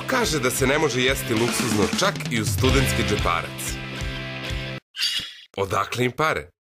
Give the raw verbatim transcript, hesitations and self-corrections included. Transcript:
kaže da se ne može jesti luksuzno čak i uz studentski džeparac. Odakle im pare?